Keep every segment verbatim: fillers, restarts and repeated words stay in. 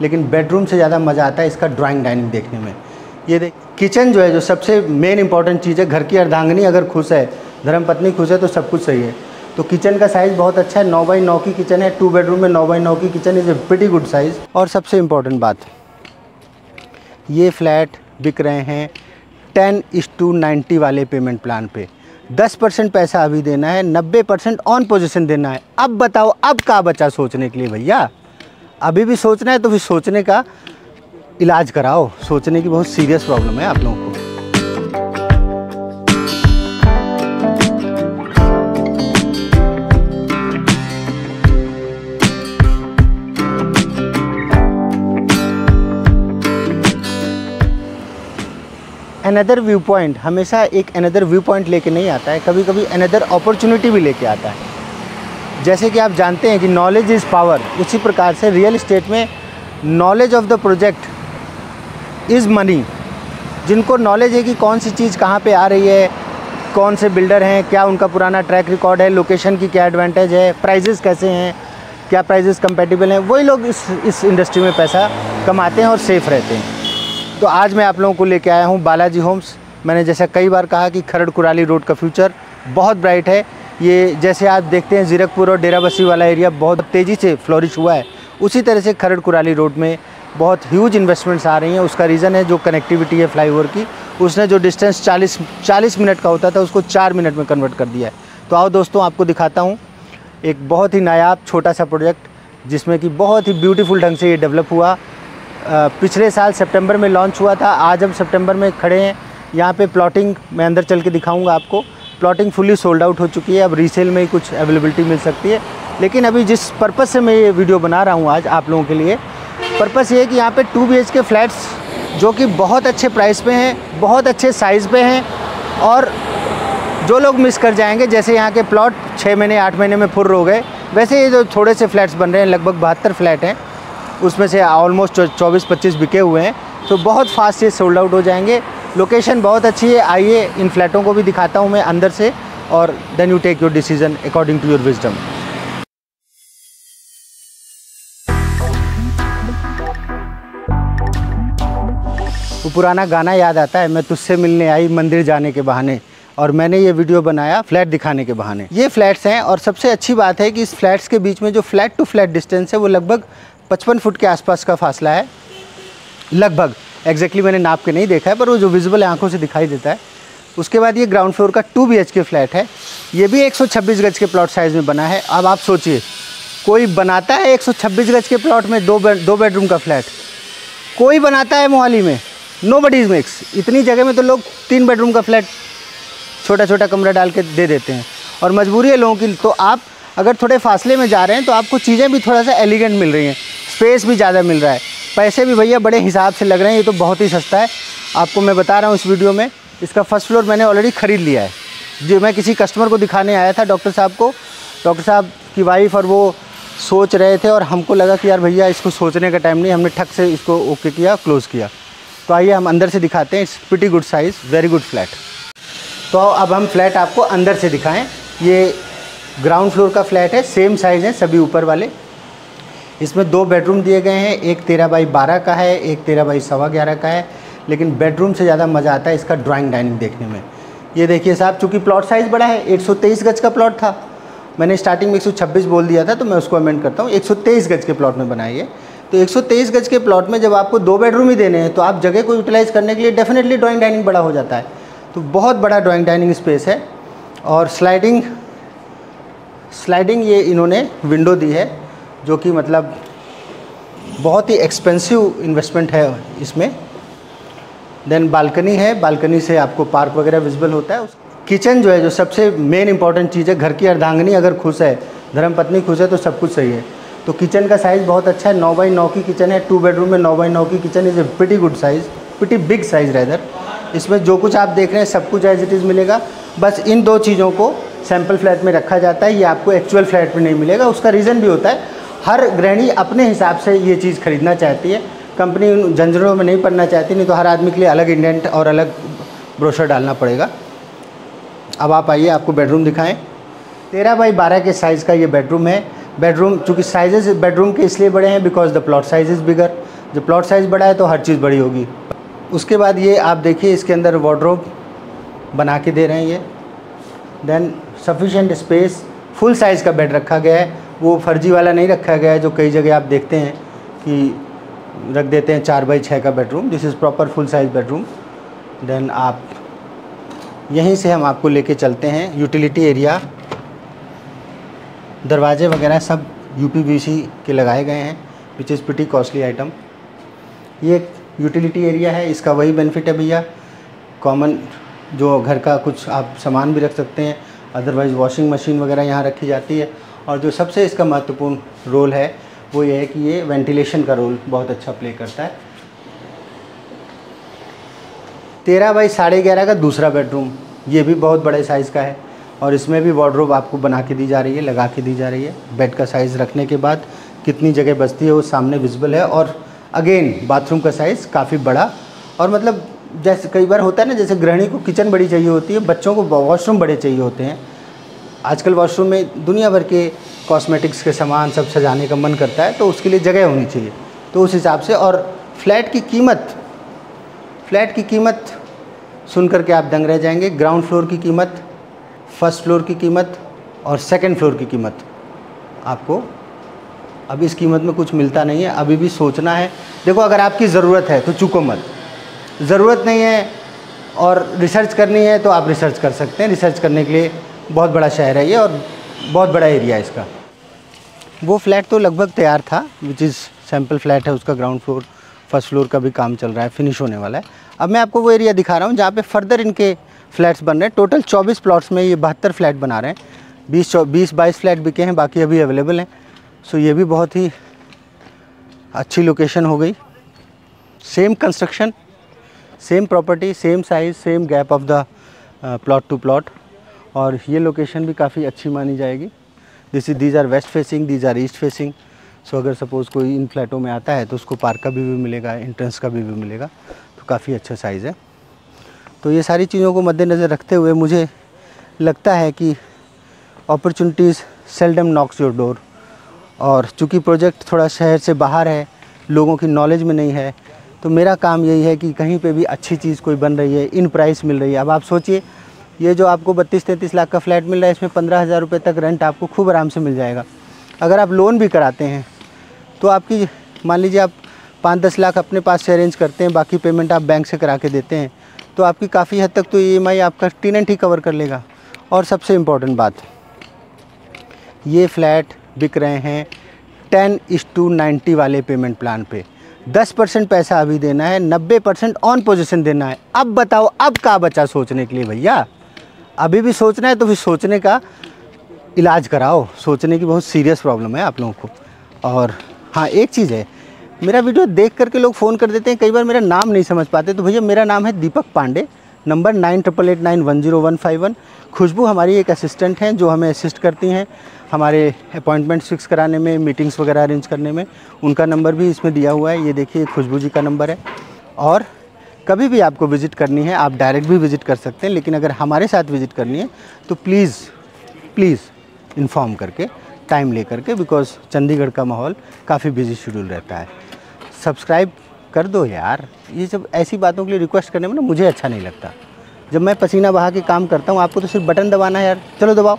लेकिन बेडरूम से ज़्यादा मज़ा आता है इसका ड्राइंग डाइनिंग देखने में। ये देख, किचन जो है, जो सबसे मेन इंपॉर्टेंट चीज़ है, घर की अर्धांगिनी अगर खुश है, धर्मपत्नी खुश है तो सब कुछ सही है। तो किचन का साइज़ बहुत अच्छा है, नौ बाई नौ की किचन है, टू बेडरूम में नौ बाई नौ की kitchen is a pretty good size. और सबसे इम्पॉर्टेंट बात, ये फ्लैट बिक रहे हैं टेन इस टू नाइन्टी वाले पेमेंट प्लान पे। दस परसेंट पैसा अभी देना है, नब्बे परसेंट ऑन पोजीशन देना है। अब बताओ, अब क्या बचा सोचने के लिए भैया? अभी भी सोचना है तो फिर सोचने का इलाज कराओ। सोचने की बहुत सीरियस प्रॉब्लम है आप लोगों को। अनदर व्यू पॉइंट हमेशा एक अनदर व्यू पॉइंट लेके नहीं आता है, कभी कभी अनदर अपॉर्चुनिटी भी लेके आता है। जैसे कि आप जानते हैं कि नॉलेज इज़ पावर, उसी प्रकार से रियल इस्टेट में knowledge of the project is money. जिनको नॉलेज है कि कौन सी चीज़ कहाँ पे आ रही है, कौन से बिल्डर हैं, क्या उनका पुराना ट्रैक रिकॉर्ड है, लोकेशन की क्या एडवांटेज है, प्राइजेस कैसे हैं, क्या प्राइजेस कंपेटिबल हैं, वही लोग इस इस इंडस्ट्री में पैसा कमाते हैं और सेफ़ रहते हैं। तो आज मैं आप लोगों को लेके आया हूँ बालाजी होम्स। मैंने जैसा कई बार कहा कि खरड़ कुराली रोड का फ्यूचर बहुत ब्राइट है। ये जैसे आप देखते हैं जीरकपुर और डेराबस्सी वाला एरिया बहुत तेज़ी से फ्लोरिश हुआ है, उसी तरह से खरड़ कुराली रोड में बहुत ह्यूज इन्वेस्टमेंट्स आ रही हैं। उसका रीज़न है जो कनेक्टिविटी है फ्लाईओवर की, उसने जो डिस्टेंस चालीस चालीस मिनट का होता था उसको चार मिनट में कन्वर्ट कर दिया है। तो आओ दोस्तों, आपको दिखाता हूँ एक बहुत ही नायाब छोटा सा प्रोजेक्ट जिसमें कि बहुत ही ब्यूटीफुल ढंग से ये डेवलप हुआ। पिछले साल सितंबर में लॉन्च हुआ था। आज हम सितंबर में खड़े हैं। यहाँ पे प्लॉटिंग मैं अंदर चल के दिखाऊंगा आपको। प्लॉटिंग फुली सोल्ड आउट हो चुकी है, अब रीसेल में ही कुछ अवेलेबिलिटी मिल सकती है। लेकिन अभी जिस पर्पज़ से मैं ये वीडियो बना रहा हूँ आज आप लोगों के लिए, पर्पज़ ये है कि यहाँ पे two B H K flats जो कि बहुत अच्छे प्राइस पे हैं, बहुत अच्छे साइज़ पे हैं, और जो लोग मिस कर जाएंगे, जैसे यहाँ के प्लॉट छः महीने आठ महीने में फुर्र हो गए, वैसे ये जो थोड़े से फ्लैट्स बन रहे हैं, लगभग बहत्तर फ्लैट हैं, उसमें से ऑलमोस्ट चौबीस पच्चीस बिके हुए हैं। तो बहुत फास्ट ये सोल्ड आउट हो जाएंगे। लोकेशन बहुत अच्छी है। आइए इन फ्लैटों को भी दिखाता हूँ मैं अंदर से, और then you take your decision according to your wisdom. वो पुराना गाना याद आता है, मैं तुझसे मिलने आई मंदिर जाने के बहाने, और मैंने ये वीडियो बनाया फ्लैट दिखाने के बहाने। ये फ्लैट्स हैं, और सबसे अच्छी बात है कि इस फ्लैट्स के बीच में जो फ्लैट टू फ्लैट डिस्टेंस है वो लगभग पचपन फुट के आसपास का फासला है। लगभग एग्जैक्टली मैंने नाप के नहीं देखा है, पर वो जो विजुअल आंखों से दिखाई देता है। उसके बाद ये ग्राउंड फ्लोर का two B H K flat है। ये भी एक सौ छब्बीस गज के प्लॉट साइज़ में बना है। अब आप सोचिए, कोई बनाता है एक सौ छब्बीस गज के प्लॉट में दो बेड दो बेडरूम का फ्लैट? कोई बनाता है मोहाली में? No bodies makes. इतनी जगह में तो लोग तीन बेडरूम का फ्लैट छोटा छोटा कमरा डाल के दे देते हैं, और मजबूरी है लोगों की। तो आप अगर थोड़े फासले में जा रहे हैं तो आपको चीज़ें भी थोड़ा सा एलिगेंट मिल रही हैं, स्पेस भी ज़्यादा मिल रहा है, पैसे भी भैया बड़े हिसाब से लग रहे हैं। ये तो बहुत ही सस्ता है, आपको मैं बता रहा हूँ इस वीडियो में। इसका फर्स्ट फ्लोर मैंने ऑलरेडी ख़रीद लिया है। जो मैं किसी कस्टमर को दिखाने आया था, डॉक्टर साहब को, डॉक्टर साहब की वाइफ और वो सोच रहे थे, और हमको लगा कि यार भैया इसको सोचने का टाइम नहीं, हमने ठक से इसको ओके किया, क्लोज़ किया। तो आइए हम अंदर से दिखाते हैं। It's pretty good size, very good flat. तो अब हम फ्लैट आपको अंदर से दिखाएं। ये ग्राउंड फ्लोर का फ्लैट है, सेम साइज़ है सभी ऊपर वाले। इसमें दो बेडरूम दिए गए हैं, एक तेरह बाई बारह का है, एक तेरह बाई सवा ग्यारह का है। लेकिन बेडरूम से ज़्यादा मज़ा आता है इसका ड्राइंग डाइनिंग देखने में। ये देखिए साहब, चूँकि प्लॉट साइज़ बड़ा है, एक सौ तेईस गज का प्लॉट था, मैंने स्टार्टिंग में एक सौ छब्बीस बोल दिया था, तो मैं उसको अमेंड करता हूँ, एक सौ तेईस गज के प्लॉट में बनाइए। तो एक सौ तेईस गज के प्लॉट में जब आपको दो बेडरूम ही देने हैं तो आप जगह को यूटिलाइज़ करने के लिए डेफिनेटली ड्राइंग डाइनिंग बड़ा हो जाता है। तो बहुत बड़ा ड्राइंग डाइनिंग स्पेस है। और स्लाइडिंग स्लाइडिंग ये इन्होंने विंडो दी है, जो कि मतलब बहुत ही एक्सपेंसिव इन्वेस्टमेंट है इसमें। देन बालकनी है, बालकनी से आपको पार्क वगैरह विजिबल होता है। किचन जो है, जो सबसे मेन इंपॉर्टेंट चीज़ है, घर की अर्धांगिनी अगर खुश है, धर्मपत्नी खुश है तो सब कुछ सही है। तो किचन का साइज़ बहुत अच्छा है, नौ बाई नौ की किचन है, टू बेडरूम में नौ बाई नौ की kitchen is a pretty good size, pretty big size rather. इसमें जो कुछ आप देख रहे हैं सब कुछ एज इट इज़ मिलेगा। बस इन दो चीज़ों को सैम्पल फ्लैट में रखा जाता है, ये आपको एक्चुअल फ्लैट में नहीं मिलेगा। उसका रीज़न भी होता है, हर गृहिणी अपने हिसाब से ये चीज़ खरीदना चाहती है, कंपनी उन झंझटों में नहीं पड़ना चाहती, नहीं तो हर आदमी के लिए अलग इंडेंट और अलग ब्रोशर डालना पड़ेगा। अब आप आइए, आपको बेडरूम दिखाएं। तेरह बाई बारह के साइज़ का ये बेडरूम है। बेडरूम चूँकि साइजेस बेडरूम के इसलिए बड़े हैं because the plot size is bigger. जब प्लॉट साइज़ बड़ा है तो हर चीज़ बड़ी होगी। उसके बाद ये आप देखिए इसके अंदर वार्डरोब बना के दे रहे हैं ये। Then sufficient space, full size का बेड रखा गया है, वो फर्जी वाला नहीं रखा गया है जो कई जगह आप देखते हैं कि रख देते हैं चार बाई छः का bedroom. This is proper full size bedroom. Then आप यहीं से हम आपको लेके चलते हैं यूटिलिटी एरिया। दरवाजे वगैरह सब यू पी वी सी के लगाए गए हैं, which is pretty costly item. ये यूटिलिटी एरिया है, इसका वही बेनिफिट है भैया, कॉमन जो घर का कुछ आप सामान भी रख सकते हैं, अदरवाइज़ वॉशिंग मशीन वगैरह यहाँ रखी जाती है। और जो सबसे इसका महत्वपूर्ण रोल है वो ये है कि ये वेंटिलेशन का रोल बहुत अच्छा प्ले करता है। तेरह बाई साढ़े ग्यारह का दूसरा बेडरूम, ये भी बहुत बड़े साइज़ का है और इसमें भी वार्डरोब आपको बना के दी जा रही है, लगा के दी जा रही है। बेड का साइज़ रखने के बाद कितनी जगह बचती है वो सामने विजिबल है। और अगेन बाथरूम का साइज़ काफ़ी बड़ा, और मतलब जैसे कई बार होता है ना, जैसे गृहिणी को किचन बड़ी चाहिए होती है, बच्चों को वॉशरूम बड़े चाहिए होते हैं। आजकल वॉशरूम में दुनिया भर के कॉस्मेटिक्स के सामान सब सजाने का मन करता है, तो उसके लिए जगह होनी चाहिए। तो उस हिसाब से, और फ्लैट की कीमत फ्लैट की कीमत सुन कर के आप दंग रह जाएंगे। ग्राउंड फ्लोर की कीमत, फर्स्ट फ्लोर की कीमत और सेकंड फ्लोर की कीमत, आपको अब इस कीमत में कुछ मिलता नहीं है। अभी भी सोचना है। देखो, अगर आपकी ज़रूरत है तो चूको मत, ज़रूरत नहीं है और रिसर्च करनी है तो आप रिसर्च कर सकते हैं। रिसर्च करने के लिए बहुत बड़ा शहर है ये और बहुत बड़ा एरिया है इसका। वो फ्लैट तो लगभग तैयार था, विच इज़ सैम्पल फ्लैट है उसका। ग्राउंड फ्लोर फर्स्ट फ्लोर का भी काम चल रहा है, फिनिश होने वाला है। अब मैं आपको वो एरिया दिखा रहा हूँ जहाँ पे फर्दर इनके फ्लैट्स बन रहे हैं। टोटल चौबीस प्लॉट्स में ये बहत्तर फ्लैट बना रहे हैं। बीस बीस बाईस फ्लैट बिके हैं, बाकी अभी अवेलेबल हैं। सो ये भी बहुत ही अच्छी लोकेशन हो गई। Same construction, same property, same size, same gap of the plot to plot, और ये लोकेशन भी काफ़ी अच्छी मानी जाएगी। This is these are west facing, these are east facing. So अगर सपोज़ कोई इन फ्लैटों में आता है तो उसको पार्क का भी व्यू मिलेगा, एंट्रेंस का भी व्यू मिलेगा, तो काफ़ी अच्छा साइज़ है। तो ये सारी चीज़ों को मद्देनज़र रखते हुए मुझे लगता है कि opportunities seldom knocks your door. और चूँकि प्रोजेक्ट थोड़ा शहर से बाहर है, लोगों की नॉलेज में नहीं है, तो मेरा काम यही है कि कहीं पे भी अच्छी चीज़ कोई बन रही है, इन प्राइस मिल रही है। अब आप सोचिए, ये जो आपको बत्तीस तैंतीस लाख का फ्लैट मिल रहा है, इसमें पंद्रह हज़ार रुपये तक रेंट आपको खूब आराम से मिल जाएगा। अगर आप लोन भी कराते हैं तो आपकी, मान लीजिए आप पाँच दस लाख अपने पास से अरेंज करते हैं, बाकी पेमेंट आप बैंक से करा के देते हैं, तो आपकी काफ़ी हद तक तो ई एम आई आपका टेनेंट ही कवर कर लेगा। और सबसे इम्पॉर्टेंट बात, ये फ्लैट बिक रहे हैं टेन इस टू नाइन्टी वाले पेमेंट प्लान पे। दस परसेंट पैसा अभी देना है, नब्बे परसेंट ऑन पोजीशन देना है। अब बताओ, अब क्या बचा सोचने के लिए भैया? अभी भी सोचना है तो फिर सोचने का इलाज कराओ। सोचने की बहुत सीरियस प्रॉब्लम है आप लोगों को। और हाँ, एक चीज़ है, मेरा वीडियो देख करके लोग फ़ोन कर देते हैं, कई बार मेरा नाम नहीं समझ पाते। तो भैया, मेरा नाम है Deepak Pandey, number nine triple eight nine one zero one five one. Khushboo हमारी एक असिस्टेंट हैं जो हमें असिस्ट करती हैं हमारे अपॉइंटमेंट्स फिक्स कराने में, मीटिंग्स वगैरह अरेंज करने में। उनका नंबर भी इसमें दिया हुआ है, ये देखिए खुशबू जी का नंबर है। और कभी भी आपको विज़िट करनी है, आप डायरेक्ट भी विज़िट कर सकते हैं, लेकिन अगर हमारे साथ विज़िट करनी है तो प्लीज़ प्लीज़ इन्फॉर्म करके, टाइम ले करके, बिकॉज़ चंडीगढ़ का माहौल काफ़ी बिजी शेड्यूल रहता है। सब्सक्राइब कर दो यार, ये सब ऐसी बातों के लिए रिक्वेस्ट करने में ना मुझे अच्छा नहीं लगता। जब मैं पसीना बहा के काम करता हूँ, आपको तो सिर्फ बटन दबाना है यार, चलो दबाओ।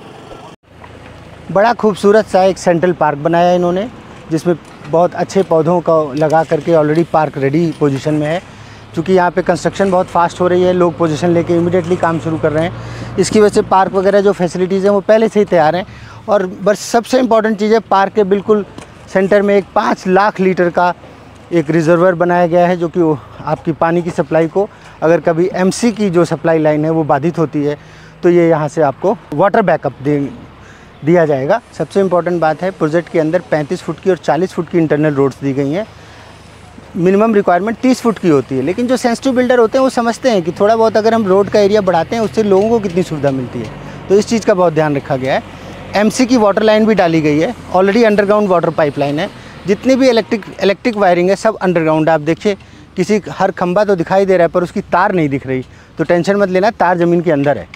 बड़ा खूबसूरत सा एक सेंट्रल पार्क बनाया है इन्होंने, जिसमें बहुत अच्छे पौधों का लगा करके ऑलरेडी पार्क रेडी पोजीशन में है। क्योंकि यहाँ पे कंस्ट्रक्शन बहुत फास्ट हो रही है, लोग पोजीशन लेके इमीडिएटली काम शुरू कर रहे हैं, इसकी वजह से पार्क वगैरह जो फैसिलिटीज़ हैं वो पहले से ही तैयार हैं। और बस सबसे इम्पॉर्टेंट चीज़ है, पार्क के बिल्कुल सेंटर में एक पाँच लाख लीटर का एक रिजर्वर बनाया गया है, जो कि आपकी पानी की सप्लाई को, अगर कभी एमसी की जो सप्लाई लाइन है वो बाधित होती है, तो ये यहाँ से आपको वाटर बैकअप दे दिया जाएगा। सबसे इम्पॉर्टेंट बात है, प्रोजेक्ट के अंदर पैंतीस फुट की और चालीस फुट की इंटरनल रोड्स दी गई हैं। मिनिमम रिक्वायरमेंट तीस फुट की होती है, लेकिन जो सेंसिटिव बिल्डर होते हैं वो समझते हैं कि थोड़ा बहुत अगर हम रोड का एरिया बढ़ाते हैं उससे लोगों को कितनी सुविधा मिलती है, तो इस चीज़ का बहुत ध्यान रखा गया है। एमसी की वाटर लाइन भी डाली गई है, ऑलरेडी अंडरग्राउंड वाटर पाइपलाइन है। जितनी भी इलेक्ट्रिक इलेक्ट्रिक वायरिंग है सब अंडरग्राउंड है। आप देखिए, किसी हर खंबा तो दिखाई दे रहा है पर उसकी तार नहीं दिख रही, तो टेंशन मत लेना, तार ज़मीन के अंदर है।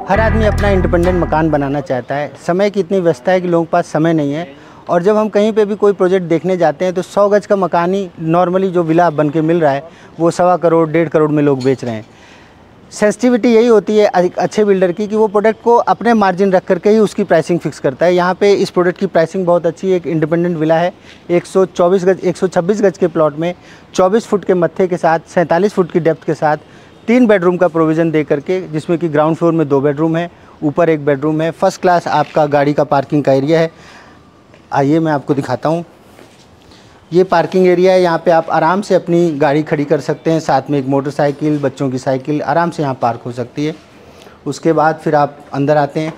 हर आदमी अपना इंडिपेंडेंट मकान बनाना चाहता है। समय की इतनी व्यस्तता है कि लोगों के पास समय नहीं है, और जब हम कहीं पे भी कोई प्रोजेक्ट देखने जाते हैं तो सौ गज का मकान ही नॉर्मली जो विला बन के मिल रहा है वो सवा करोड़ डेढ़ करोड़ में लोग बेच रहे हैं। सेंसिटिविटी यही होती है अच्छे बिल्डर की कि वो प्रोडक्ट को अपने मार्जिन रख करके ही उसकी प्राइसिंग फिक्स करता है। यहाँ पे इस प्रोडक्ट की प्राइसिंग बहुत अच्छी है। एक इंडिपेंडेंट विला है, एक सौ चौबीस गज एक सौ छब्बीस गज के प्लॉट में चौबीस फुट के मत्थे के साथ सैंतालीस फुट की डेप्थ के साथ तीन बेडरूम का प्रोविज़न दे करके, जिसमें कि ग्राउंड फ्लोर में दो बेडरूम है, ऊपर एक बेडरूम है। फर्स्ट क्लास आपका गाड़ी का पार्किंग का एरिया है। आइए मैं आपको दिखाता हूँ। ये पार्किंग एरिया है, यहाँ पे आप आराम से अपनी गाड़ी खड़ी कर सकते हैं, साथ में एक मोटरसाइकिल, बच्चों की साइकिल आराम से यहाँ पार्क हो सकती है। उसके बाद फिर आप अंदर आते हैं।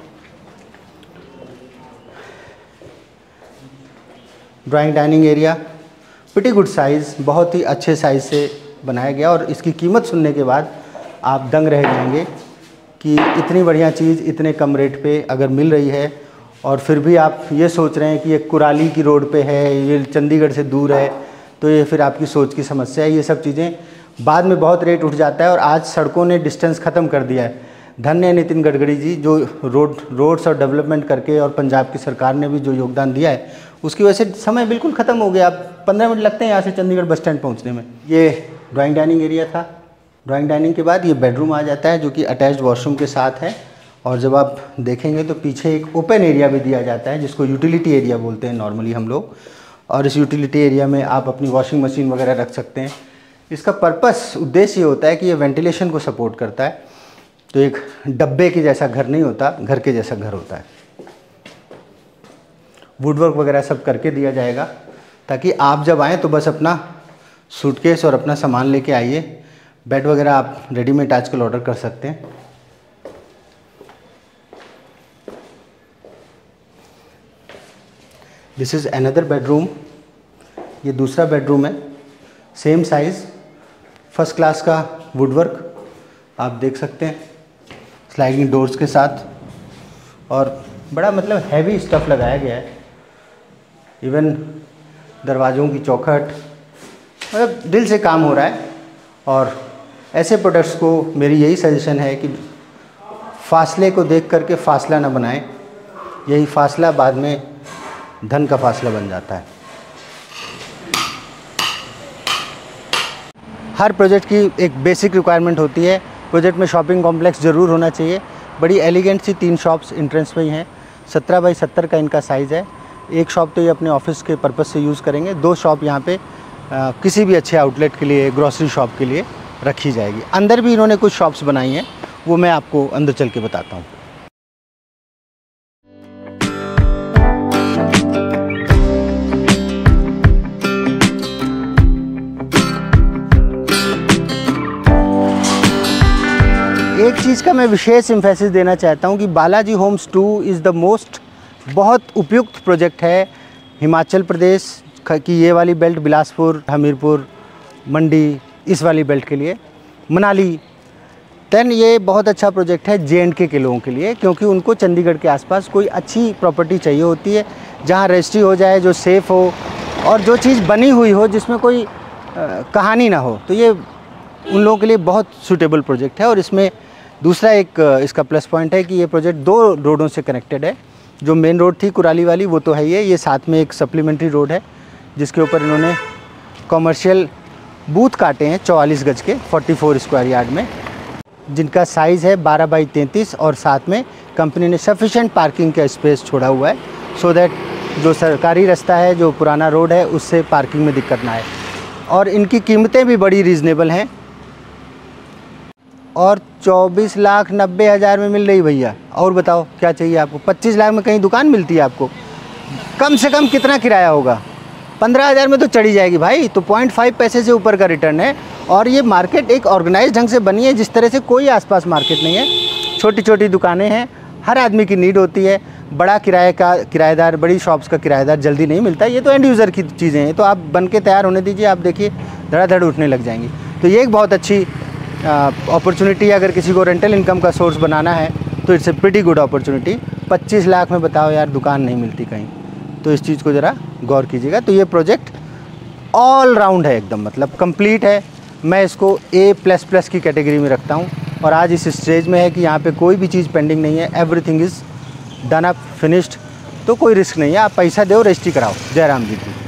Drawing dining area pretty good size, बहुत ही अच्छे साइज़ से बनाया गया, और इसकी कीमत सुनने के बाद आप दंग रह जाएंगे कि इतनी बढ़िया चीज़ इतने कम रेट पे अगर मिल रही है, और फिर भी आप ये सोच रहे हैं कि ये कुराली की रोड पे है, ये चंडीगढ़ से दूर है, तो ये फिर आपकी सोच की समस्या है। ये सब चीज़ें बाद में बहुत रेट उठ जाता है, और आज सड़कों ने डिस्टेंस ख़त्म कर दिया है। धन्य है नितिन गडकरी जी, जो रोड रोड्स और डेवलपमेंट करके, और पंजाब की सरकार ने भी जो योगदान दिया है उसकी वजह से समय बिल्कुल ख़त्म हो गया। आप पंद्रह मिनट लगते हैं यहाँ से चंडीगढ़ बस स्टैंड पहुँचने में। ये ड्राइंग डाइनिंग एरिया था। ड्राइंग डाइनिंग के बाद ये बेडरूम आ जाता है, जो कि अटैच्ड वॉशरूम के साथ है। और जब आप देखेंगे तो पीछे एक ओपन एरिया भी दिया जाता है, जिसको यूटिलिटी एरिया बोलते हैं नॉर्मली हम लोग। और इस यूटिलिटी एरिया में आप अपनी वॉशिंग मशीन वगैरह रख सकते हैं। इसका पर्पस, उद्देश्य ये होता है कि ये वेंटिलेशन को सपोर्ट करता है। तो एक डब्बे के जैसा घर नहीं होता, घर के जैसा घर होता है। वुडवर्क वगैरह सब करके दिया जाएगा, ताकि आप जब आएँ तो बस अपना सूटकेस और अपना सामान लेके आइए। बेड वगैरह आप रेडीमेड आजकल ऑर्डर कर सकते हैं। This is another bedroom. ये दूसरा बेडरूम है, सेम साइज़, फर्स्ट क्लास का वुडवर्क आप देख सकते हैं, स्लाइडिंग डोर्स के साथ, और बड़ा मतलब हैवी स्टफ़ लगाया गया है। इवन दरवाज़ों की चौखट, मतलब दिल से काम हो रहा है। और ऐसे प्रोडक्ट्स को मेरी यही सजेशन है कि फासले को देख करके फासला ना बनाएं। यही फासला बाद में धन का फासला बन जाता है। हर प्रोजेक्ट की एक बेसिक रिक्वायरमेंट होती है। प्रोजेक्ट में शॉपिंग कॉम्प्लेक्स ज़रूर होना चाहिए। बड़ी एलिगेंट सी तीन शॉप्स इंट्रेंस में ही हैं। सत्रह बाई सत्तर का इनका साइज़ है। एक शॉप तो ये अपने ऑफिस के पर्पज़ से यूज़ करेंगे, दो शॉप यहाँ पे आ, किसी भी अच्छे आउटलेट के लिए, ग्रॉसरी शॉप के लिए रखी जाएगी। अंदर भी इन्होंने कुछ शॉप्स बनाई हैं, वो मैं आपको अंदर चल के बताता हूँ। एक चीज़ का मैं विशेष एम्फेसिस देना चाहता हूँ कि Balaji homes two is the most, बहुत उपयुक्त प्रोजेक्ट है हिमाचल प्रदेश की ये वाली बेल्ट, बिलासपुर, हमीरपुर, मंडी, इस वाली बेल्ट के लिए, मनाली। दैन ये बहुत अच्छा प्रोजेक्ट है जे एंड के के लोगों के लिए, क्योंकि उनको चंडीगढ़ के आसपास कोई अच्छी प्रॉपर्टी चाहिए होती है, जहाँ रजिस्ट्री हो जाए, जो सेफ़ हो, और जो चीज़ बनी हुई हो, जिसमें कोई आ, कहानी ना हो। तो ये उन लोगों के लिए बहुत सूटेबल प्रोजेक्ट है। और इसमें दूसरा एक इसका प्लस पॉइंट है कि ये प्रोजेक्ट दो रोडों से कनेक्टेड है। जो मेन रोड थी कुराली वाली, वो तो है ही है, ये साथ में एक सप्लीमेंट्री रोड है, जिसके ऊपर इन्होंने कॉमर्शियल बूथ काटे हैं चौवालीस गज के चौवालीस स्क्वायर यार्ड में, जिनका साइज़ है बारह बाई तैंतीस, और साथ में कंपनी ने सफिशेंट पार्किंग का स्पेस छोड़ा हुआ है, सो दैट जो सरकारी रास्ता है, जो पुराना रोड है, उससे पार्किंग में दिक्कत ना आए। और इनकी कीमतें भी बड़ी रीज़नेबल हैं, और चौबीस लाख नब्बे हज़ार में मिल रही भैया। और बताओ क्या चाहिए आपको? पच्चीस लाख में कहीं दुकान मिलती है आपको? कम से कम कितना किराया होगा? पंद्रह हज़ार में तो चढ़ी जाएगी भाई। तो पॉइंट फाइव पैसे से ऊपर का रिटर्न है। और ये मार्केट एक ऑर्गेनाइज ढंग से बनी है, जिस तरह से कोई आसपास मार्केट नहीं है। छोटी छोटी दुकानें हैं, हर आदमी की नीड होती है। बड़ा किराए का किराएदार, बड़ी शॉप्स का किराएदार जल्दी नहीं मिलता। ये तो एंड यूज़र की चीज़ें हैं, तो आप बन के तैयार होने दीजिए, आप देखिए धड़ाधड़ उठने लग जाएंगी। तो ये एक बहुत अच्छी अपॉर्चुनिटी है। अगर किसी को रेंटल इनकम का सोर्स बनाना है तो it's a pretty good opportunity. पच्चीस लाख में बताओ यार, दुकान नहीं मिलती कहीं, तो इस चीज़ को ज़रा गौर कीजिएगा। तो ये प्रोजेक्ट ऑल राउंड है एकदम, मतलब कंप्लीट है। मैं इसको ए प्लस प्लस की कैटेगरी में रखता हूँ। और आज इस स्टेज में है कि यहाँ पे कोई भी चीज़ पेंडिंग नहीं है, everything is done up finished. तो कोई रिस्क नहीं है, आप पैसा दो रजिस्ट्री कराओ। जय राम जी की।